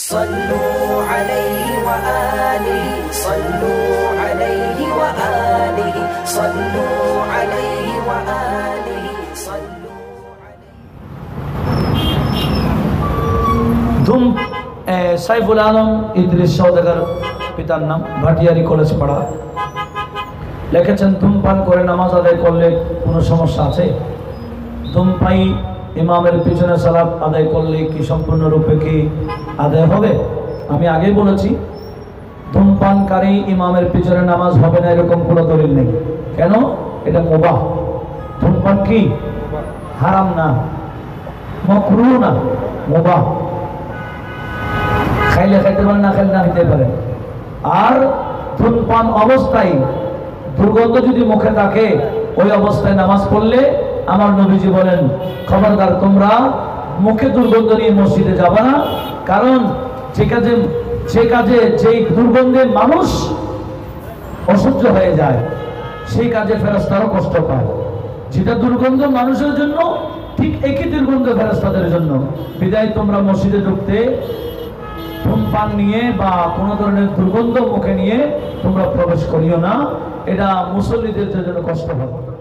সাল্লু আলাইহি ওয়া আলিহি সাল্লু আলাইহি ওয়া আলিহি সাল্লু আলাইহি ওয়া আলিহি সাল্লু ধুম সাইফুল আলম ইদ্রিস সওদাগর পিতার নাম, ভাটিয়ারি কলেজ পাড়া। লিখেছেন ধূমপান করে নামাজ আদায় করলে কোনো সমস্যা আছে? ধূমপায়ী ইমামের পিছনে সালাত আদায় করলে কি সম্পূর্ণরূপে কি আদায় হবে? আমি আগেই বলেছি ধূমপানকারী ইমামের পিছনে নামাজ হবে না এরকম কোনো দলিল নেই। কেন? এটা মুবাহ। ধূমপান কি হারাম না, মাকরুহ না, মুবাহ। খাইলে খাইতে পারেন, না খাইলে না খেতে পারেন। আর ধূমপান অবস্থায় দুর্গন্ধ যদি মুখে থাকে ওই অবস্থায় নামাজ পড়লে আমার নবীজি বলেন, খবরদার তোমরা মুখে দুর্গন্ধ নিয়ে মসজিদে যাবে না। কারণ যে কাজে যেই দুর্গন্ধে মানুষ অসহ্য হয়ে যায় সেই কাজে ফেরেশতারও কষ্ট পায়। যেটা দুর্গন্ধ মানুষের জন্য ঠিক একই দুর্গন্ধ ফেরেশতাদের জন্য। বিদায় তোমরা মসজিদে ঢুকতে ধূমপান নিয়ে বা কোনো ধরনের দুর্গন্ধ মুখে নিয়ে তোমরা প্রবেশ করিও না, এটা মুসল্লিদের জন্য কষ্ট হবে।